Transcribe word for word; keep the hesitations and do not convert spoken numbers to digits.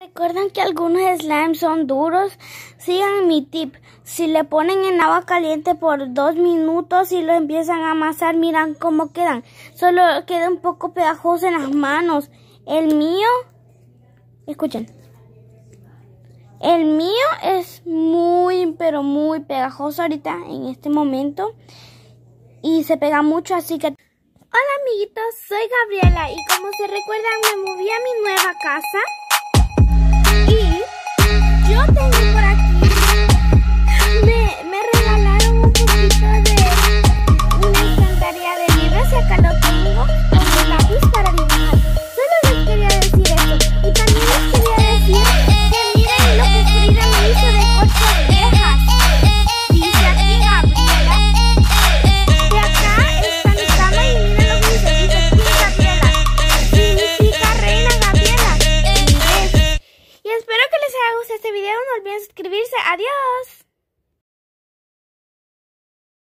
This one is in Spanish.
¿Recuerdan que algunos slimes son duros? Sigan mi tip. Si le ponen en agua caliente por dos minutos y lo empiezan a amasar, miran cómo quedan. Solo queda un poco pegajoso en las manos. El mío, escuchen. El mío es muy, pero muy pegajoso ahorita en este momento. Y se pega mucho, así que... Hola amiguitos, soy Gabriela y como se recuerdan me moví a mi nueva casa. Y yo tengo por aquí, me, me regalaron un poquito de una estantería de libros y acá lo tengo con un lápiz para dibujar. Solo les quería decir esto y también les quería decir que miren lo que Frida me hizo de corte de orejas. Dice aquí Gabriela. De acá está mi cama y miren lo que dice, dice aquí Gabriela. Significa Reina Gabriela en inglés. Y espero que les haya gustado este video. No olviden suscribirse. Adiós.